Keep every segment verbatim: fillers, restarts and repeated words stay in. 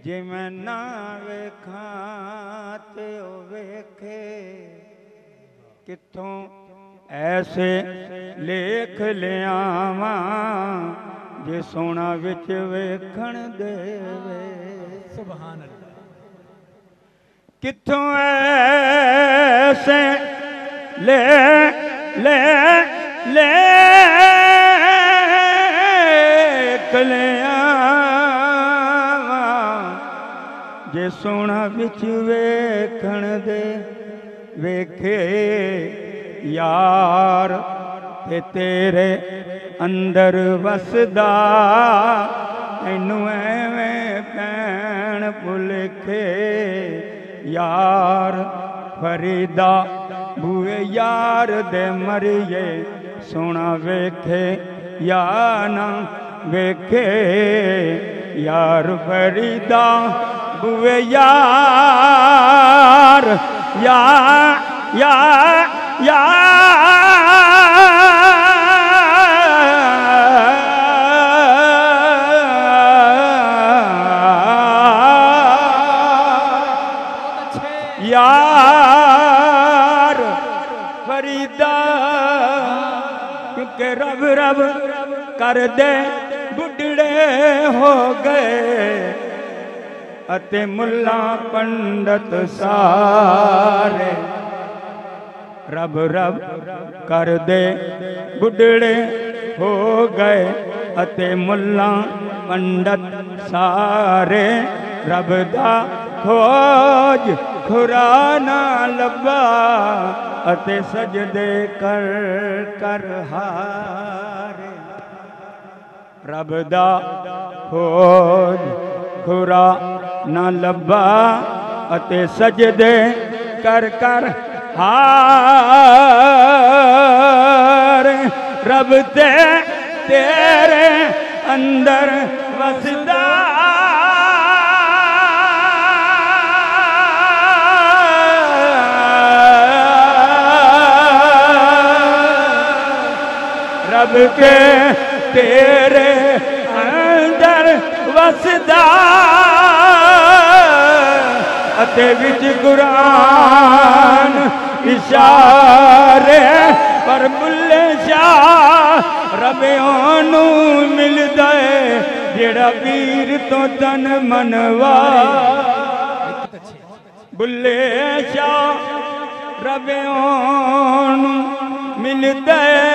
जे मैं ना वेखा ते ओ वेखे किथों ऐसे लेख लियावा जे सोना विच वेखण देवे। सुभान अल्लाह। किथों ऐसे ले ले ले जे सोना बिच वेखण दे वेखे यार ते तेरे अंदर वसदा तैनू एवें पैण भुलेखे यार फरीदा बूए यार दे मरिए सोना वेखे या ना वेखे यार फरीदा बुए यार या या या यार फरीदा क्योंकि रब रब कर दे बुढ़ड़े हो गए अते मुल्ला पंडित सारे रब रब कर दे बुढ़ड़े हो गए अते मुल्ला पंडित सारे रब दा खोज खुरा ना लब्बा अते सजदे कर कर हारे रब दा खोज खुरा ना लब्बा अते सजदे कर कर हार रब ते तेरे अंदर वसदा रब के तेरे अंदर वसदा अते विच कुरान इशारे पर बुल्ले शाह रबे ओनू मिलदा है जेड़ा पीर तो तन मनवा बुल्ले शाह रबे ओनू मिलदा है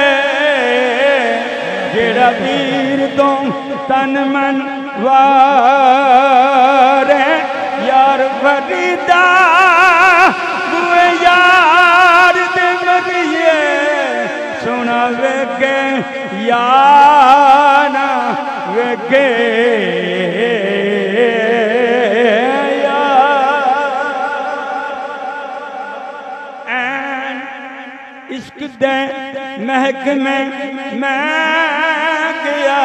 जेड़ा पीर तो तन मन वारे यार फरीदा बुए यार दे मरिए सोना वेखे यार ना वेखे इश्क दे महकमे मैं गया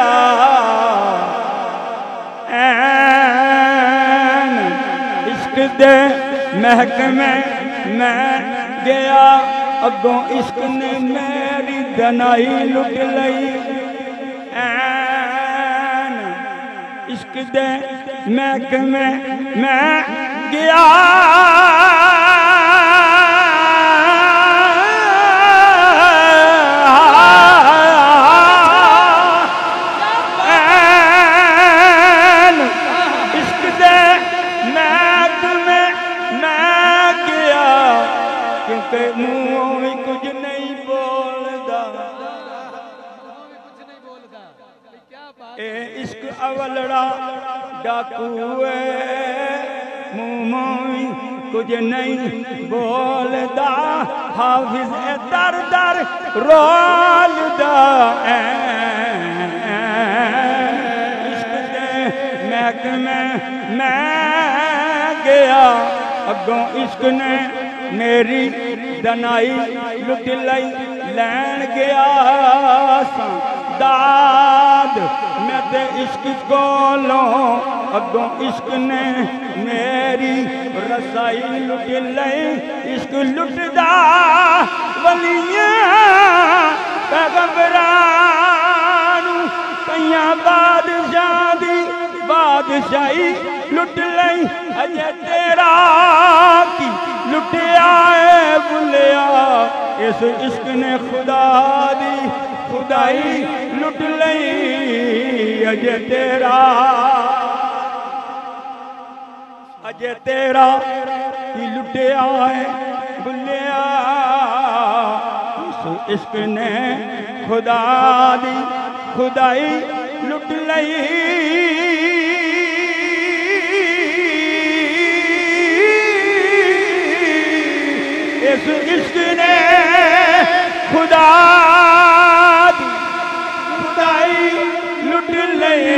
ऐन इश्क दे महकमे मैं गया अगों इश्क ने मेरी दनाई लुट लई ऐन इश्क दे महकमे मैं गया मुँह भी कुछ नहीं बोलदा ए इश्क अवलड़ा डाकू मुँह भी कुछ नहीं बोलदा हाफिज दर दर रोलदा इश्क दे महकमे मैं गया अगों इश्क ने मेरी दनाई लुट लई लैन गया दाद मैं ते इश्क कोलों अगों इश्क ने मेरी रसाई लुट लई इश्क लुटदा वलियां पैगंबरां नूं कईयां बादशाह दी बादशाह बादशाही लुट लई अजे तेरा की लुटिया है बुलिया इस इश्क ने खुदा दी खुदाई लुट लई अजे तेरा अजे तेरा की लुटिया है बुलिया इस इश्क ने खुदा दी खुदाई लुट लई इस इश्क ने खुदा दी खुदाई लुट लई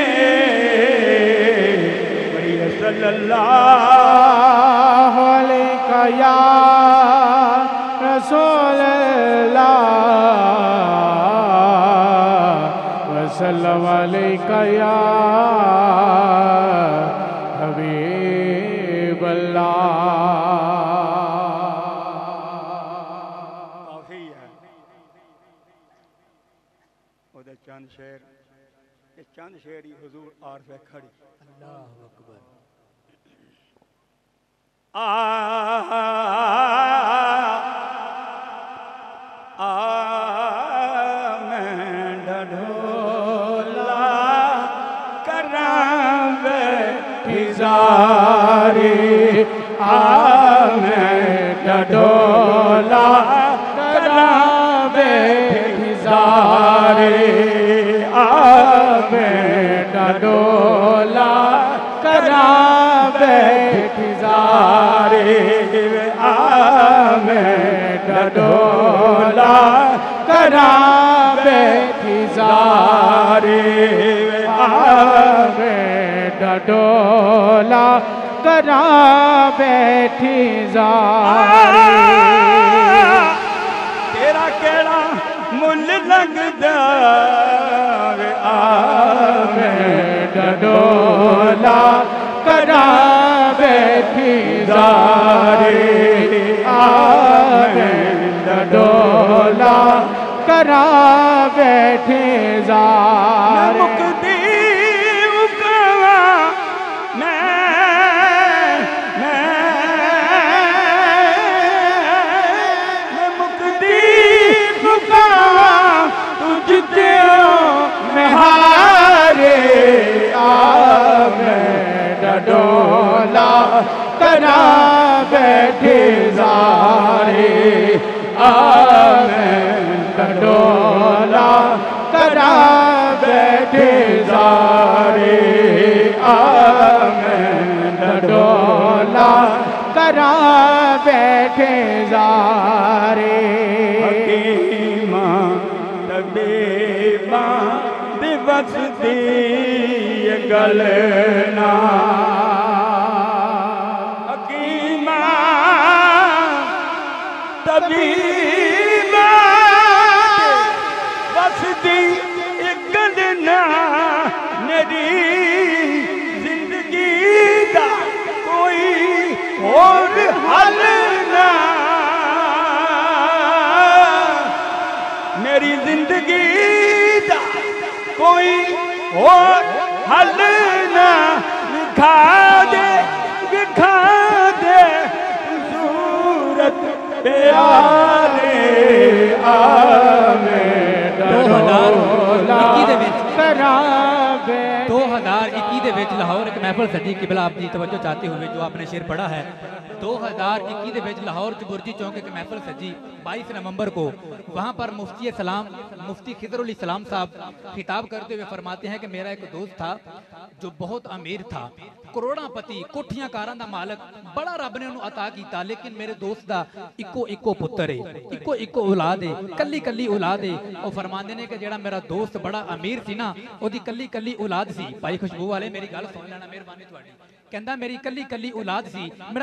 सल्लल्लाहु अलैहि या रसूल अल्लाह वसल्लम अलैका या हबीब अल्लाह। काफी है ओदे चंद शेर ये चंद शेर ही हुजूर आरफ खड़ी अल्लाहु अकबर आ आ मैं ढोला करावे फिजारे आ मैं ढोला करावे फिजारे आ मैं ढोला करावे फिजारे आ मैं ढोला करावे फिजारे आवे डडोला करावे फिजारे तेरा केड़ा मुल लगदा आवे डडोला करावे फिजारे आवे डडोला करा बैठे ज़ार मुक्ति मुकवा मैं मैं मुक्ति मुकवा तुझते मैं हारे आ मैं डडोला करा बैठे ज़ारे आ डोला करा बैठे ज़ारे आमन डोला करा बैठे ज़ारे हकीमा तबीबा दिवस दी गलना हकीमा तबीबा मेरी जिंदगी का कोई और हल ना मेरी जिंदगी का कोई और हल ना दिखा दे दिखा दे सूरत प्यारे आमे दो हज़ार इक्की दे विच लाहौर एक महफल सजी कि भला आपकी तवज्जो चाहते हुए जो आपने शेर पढ़ा है दो हज़ार इक्की दे विच लाहौर च बुरजी चौक एक महफल सजी बाईस नवंबर को वहाँ पर मुफ्ती सलाम मुफ्ती खिदरुल इस्लाम साहब खिताब करते हुए फरमाते हैं कि मेरा एक दोस्त था जो बहुत अमीर था करोड़ापति कोठियां कारां दा मालक बड़ा रब ने उन्हें अता किया लेकिन मेरे दोस्त दा इको इको पुत्र है इको इको औलाद है कली कली औलाद है और फरमाते ने कि जेड़ा मेरा दोस्त बड़ा अमीर सी ना ओदी कली कली औलाद सी भाई खुशबू वाले मेरी गल सुन लेना मेहरबानी तुहाडी कहंदा मेरी कली कली औलाद सी मेरा कला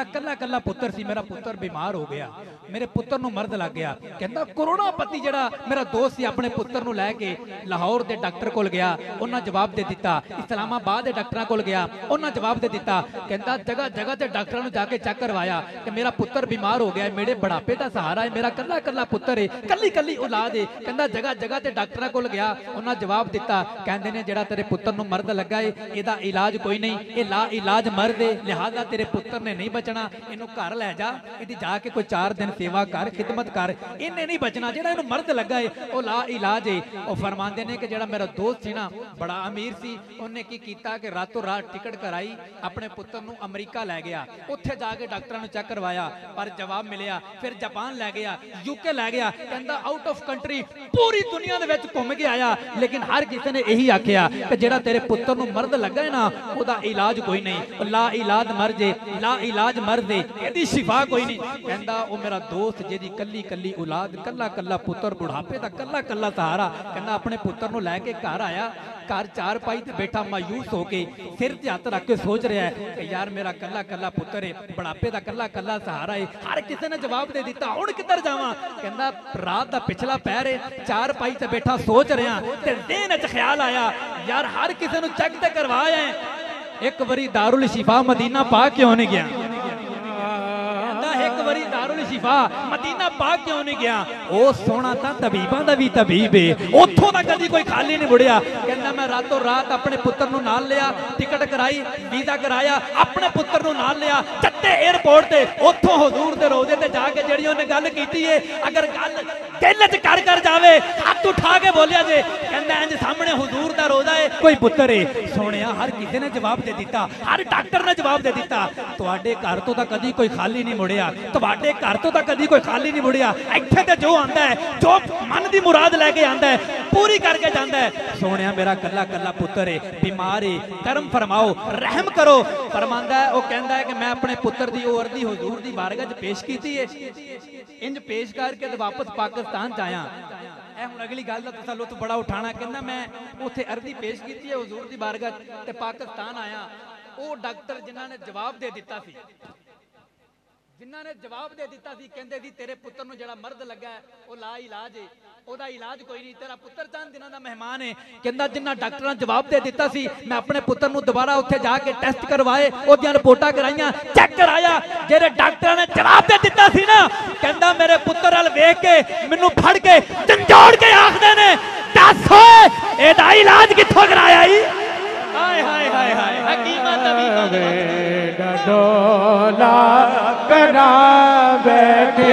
कला पुत्र सी, मेरा पुत्र बीमार हो गया, मेरे पुत्र नूं मर्द लग गया। कहंदा करोड़ापति जिहड़ा मेरा दोस्त सी अपने पुत्र नूं लैके लाहौर दे डॉक्टर कोल गया, उन्हां जवाब दे दिता। इस्लामाबाद दे डॉक्टरां कोल गया, उन्हां जवाब दे दिता। कहंदा जगह जगह ते डॉक्टरां नूं जाके चेक करवाया कि मेरा पुत्र बीमार हो गया, मेरे बुढ़ापे का सहारा है, मेरा कला कला पुत्र है, कली कली औलाद है। कहंदा जगह जगह ते डॉक्टरां कोल गया, उन्हां जवाब दिता। कहंदे ने जिहड़ा तेरे पुत्र नूं मर्द लगा है, इहदा इलाज कोई नहीं, ये ला इलाज मर्द है, लिहाजा तेरे पुत्र ने नहीं बचना, इनू घर लै जा, इहदी जाके कोई चार दिन सेवा कर, खिदमत कर, इन्हें नहीं बचना। जिहड़ा इनू मर्द लगा है वो ला इलाज है। वो फरमाते ने कि जिहड़ा मेरा दोस्त सी ना, बड़ा अमीर सी, उन्हें की कीता कि रातों रात टिकट कराई, अपने पुत्र नूं अमरीका लै गया, उत्थे जाके डॉक्टरां नूं चेक करवाया, पर जवाब मिलिया। फिर जापान लै गया, यूके लै गया, कहंदा आउट ऑफ कंट्री पूरी दुनिया दे विच घूम के आया, लेकिन हर किसी ने यही आखिया कि जिहड़ा तेरे पुत्र नूं मर्द लगा है ना, ओदा इलाज कोई नहीं, ला इलाज मर जे, ला इलाज मर दे, एदी शिफा कोई नहीं। कहंदा ओ मेरा दोस्त जेदी कली कली औलाद, कला कला पुत्र, बुढ़ापे दा कला कला सहारा, कहंदा अपने पुत्र नूं लैके घर आया, घर चार पाई ते बैठा मायूस होके सिर ते हत्थ रख के सोच रहा है कि यार मेरा कला कला पुत्र है, बुढ़ापे दा कला कला सहारा है। हर किसी ने जवाब दे दिता, हुण किधर जावां? कहंदा रात दा पिछला पैर है, चार पाई ते बैठा सोच रहा ते देन च ख्याल आया यार हर किसी नूं चेक ते करवाया है, एक बारी दारुल शिफा मदीना पा क्यों नहीं गया? एक बारी दारुल शिफा मदीना पा क्यों नहीं गया? ओ सोना तां तबीबां दा भी तबीब है, उत्थों दा कदी कोई खाली नहीं मुड़िया। कहंदा मैं रातों रात अपने पुत्र नूं नाल लिया, टिकट कराई, वीजा कराया, अपने पुत्र नूं नाल लिया, चट्टे एयरपोर्ट ते उत्थों हुजूर दे रोजे ते जाके जिहड़ी उहने गल कीती है, अगर गल दिल च कर कर जावे, हाथ उठा के बोलिया जे, कहंदा इंज सामने हुजूर दा रोजा है, कोई पुत्र है। सोनिया हर किसी ने जवाब दे दिता, हर डॉक्टर ने जवाब दे दिता, तुहाडे घर तो तां कदी कोई खाली नहीं मुड़िया, तुहाडे घर तो तां कदी कोई खाली नहीं मुड़िया। इत्थे ते जो आंदा है, जो मन दी मुराद लैके आंदा है, पूरी करके जांदा है। सोनिया मेरा कला कला पुत्र है, बीमार है, करम फरमाओ, रहम करो। फरमांदा है, वो कहंदा है कि मैं अपने पुत्र दी ओ अर्जी हुजूर दी बारगाह च पेश कीती है, इंज पेश करके ते वापस पाकिस्तान च आया। ए हुण अगली गल दा तुसां लुत्फ बड़ा उठाना। कहंदा मैं उत्थे अर्जी पेश कीती है हुजूर दी बारगाह ते पाकिस्तान आया। वो डॉक्टर जिन्हां ने जवाब दे दिता सी, जिन्हां ने जवाब दे दिता सी, कहंदे सी तेरे पुत्र नूं जिहड़ा मर्द लगा है वो ला इलाज है, ओदा इलाज कोई नहीं, तेरा पुत्र चंद दिनां दा मेहमान है। कहंदा जिन्हां डॉक्टरां जवाब दे दिता सी, मैं अपने पुत्र नूं दोबारा उत्थे जाके टेस्ट करवाए, ओदियां रिपोर्टां कराईयां, चेक कराया, जेरे डॉक्टरां ने जवाब दे दिता सी ना, कहंदा मेरे पुत्र अल वेख के मैनूं फड़ के झंझोड़ के आखदे ने, दस होए एदा इलाज कित्थों कराया ई? हाय हाय हाय हाय हकीमा तबीबा डोला करा बैठे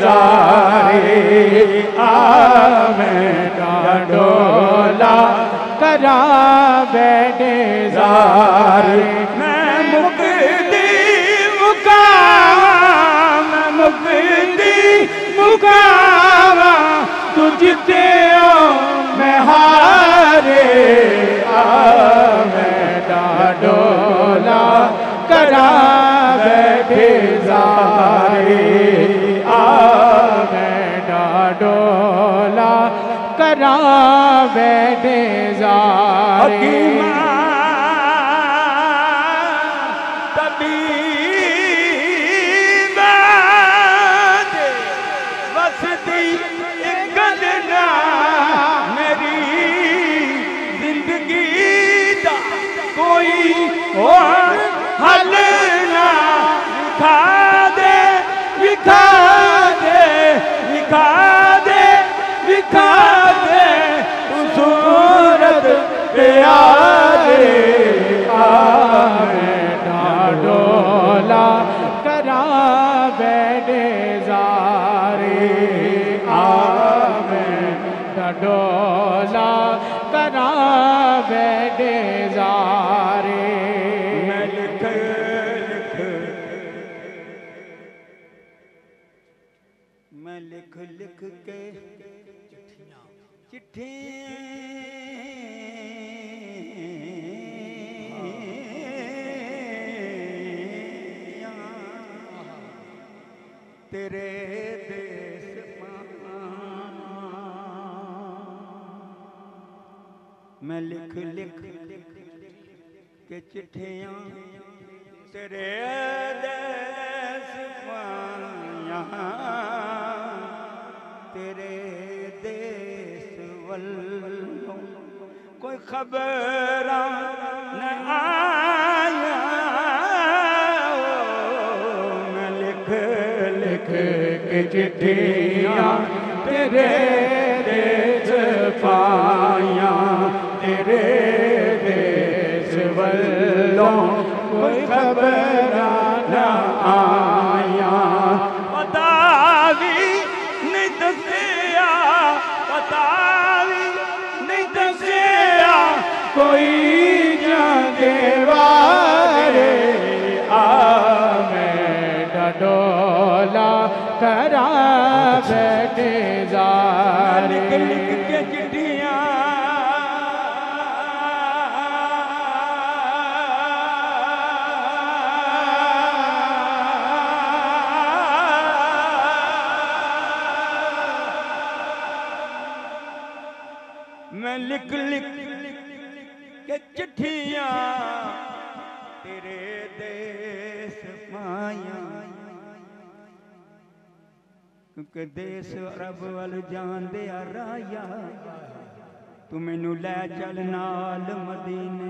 जारे, आमें डोला करा बैठे जारे, मैं मुक्ति मुकावा, मैं मुक्ति मुकावा, तुझते मैं हारे, आमें डोला करा बैठे जारे, आमें डोला करा बैठे जारे। हल ना विखा दे, विखा दे, विखा दे, विखा दे, सूरत प्यारे, आमें डोला करा बैठे जारे, आमें डोला करा बैठे जारे। मैं लिख लिख के चिट्ठी तेरे देश मैं लिख लिख के चिट्ठियां तेरे देश पाया तेरे देश वल्लों कोई खबर न आया मैं लिख लिख के चिट्ठियाँ तेरे देश पाया तेरे देश वल्लों कोई खबर न आया पता भी नहीं दसिया पता भी नहीं दसिया कोई जाने वाले आ मैं डडोला करा बैठे ज़ारे लिख लिख के चिट्ठियाँ मैं लिख लिख के चिट्ठियाँ तेरे देश पाया क्योंकि देश अरब वाल जान दे राया तू मैनू लै चल नाल मदीने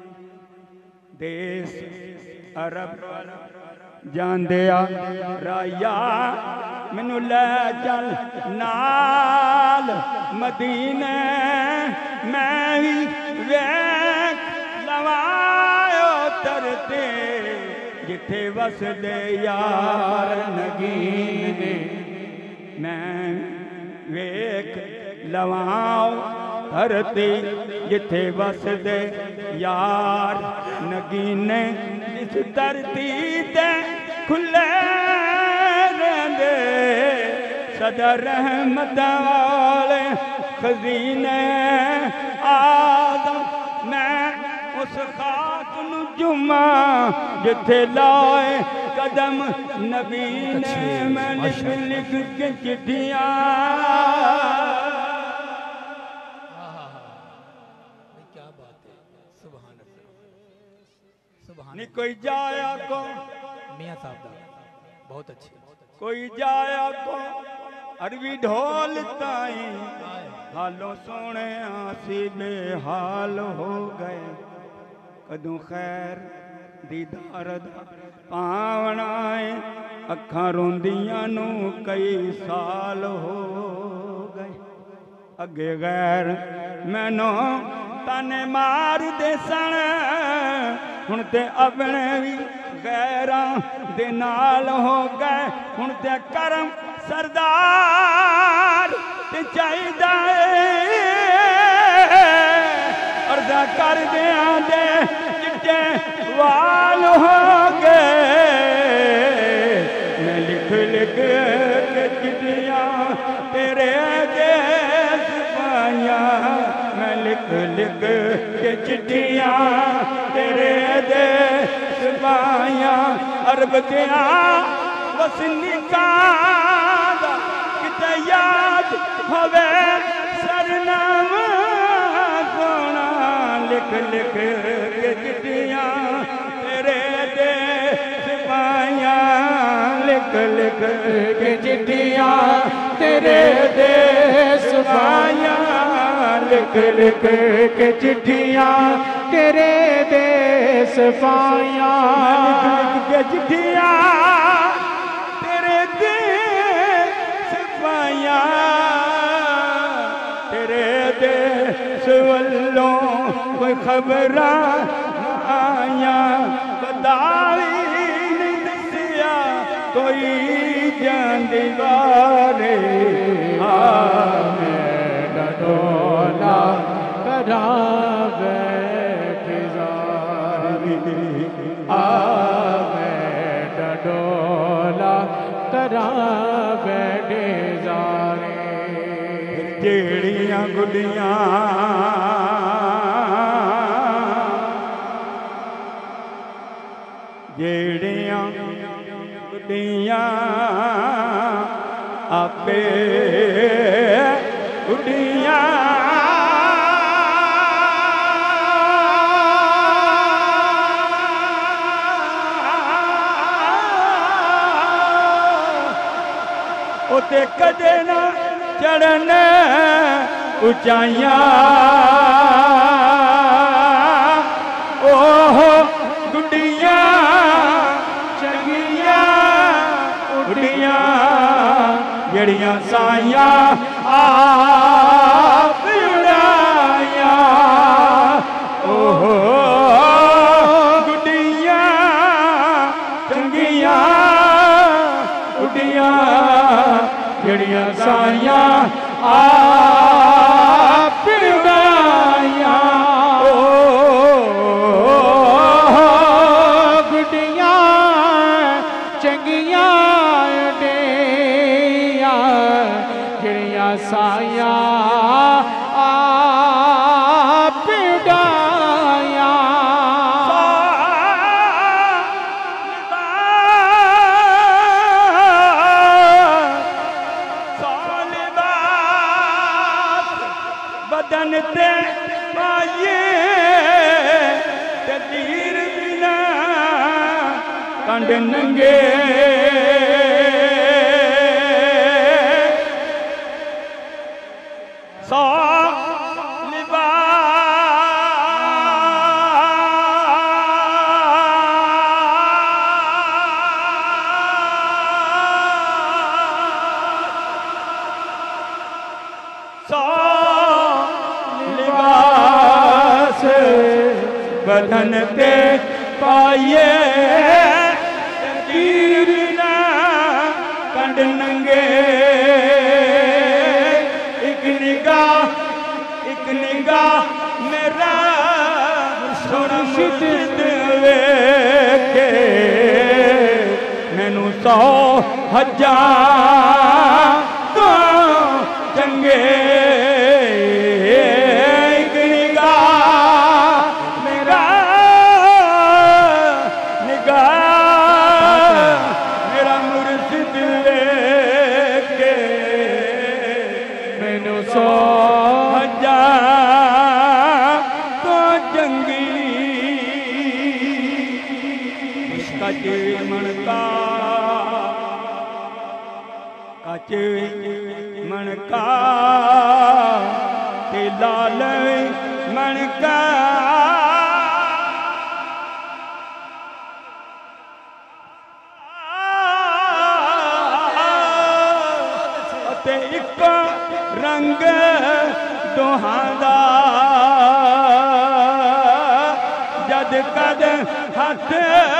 देश अरब वाल जान दे राया मैनू लै चल नाल मदीने मैं भी वेख लवायो तरते जिथे वसदे यार नगीने मैं वेख लवाओ धरती जिथे वसदे यार नगीने जिस धरती ते खुले रहंदे सदा रहमत वाले खजीने आदम मैं उस खाक नू जुमा जिथे लाए कदम नबी ने मैं लिख लिख के चिट्ठियाँ क्या बात है सुभान अल्लाह सुभान नी कोई जाया को मियां साहब दा बहुत अच्छे कोई जाया को अरबी ढोल ताई हालो सोने आसी बेहाल हो गए कदों खैर दीदार दा पावना है अखां रोंदियां नू कई साल हो गए अगे गैर मैनू ताने मार दे सन हुण ते अपने भी गैरां दे नाल हो गए हुण ते करम सरदार ते चाहिदा अर्जा कर दिया दे चिट्टे वाल हो गए मैं लिख लिख के चिट्ठियाँ तेरे देश पाया मैं लिख लिख के चिट्ठियाँ तेरे देश पाया अरब दिया वसनिका किते याद होवे सरनामा सोना लिख लिख के चिट्ठियाँ तेरे देश पाया लिख लिख के चिट्ठियाँ तेरे देश पाया लिख लिख के चिट्ठियाँ तेरे देश पाया लिख लिख के चिट्ठियाँ तेरे देश पाया तेरे देश वल्लों कोई खबर आया बताई नहीं दसिया कोई जान दीवारे डडोला करा बैठे ज़ारे आ मैं डडोला करा बैठे ज़ारे जेड़ियां गुडियां जेड़ियां गुडियां आपे गुडियां ते कदे ना चढ़न ऊंचाइयां ओह गुड्डियां चंगियां उड़ियां जड़ियां साइयां आप उड़ाया ओह गुड्डियां चंगियां उड़ियां जड़ियां साइयां आप उड़ाया गुड्डियां चंगियां उड़ियां जड़ियां साइयां आप उड़ाया बदन ते पाइए ते तीर बिना कंड नंगे सौ बदन ते पाइए तीर ना कंड नंगे एक निगाह एक निगाह मेरा मुर्शिद वेखे मैनू सौ हजार तो चंगे मनका कच मनका ते लाल मनका ते एक रंग दोहां दा जद कद हथ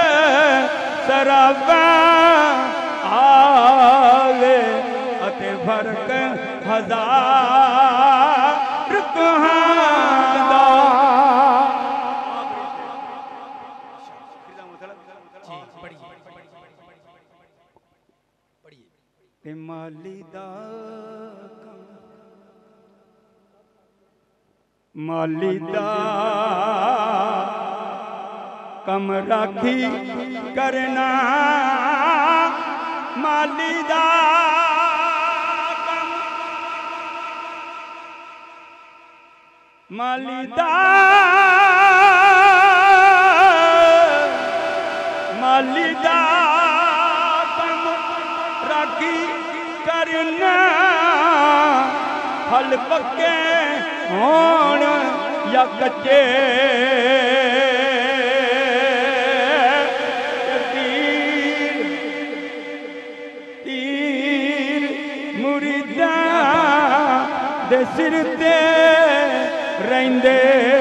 सराबा आवे अते फर्क हजार कहांदा ते माली दा माली दा कम राखी करना माली दा कम माली दा माली दा कम राखी करना फल पक्के होण या कच्चे दे सिर ते रहिंदे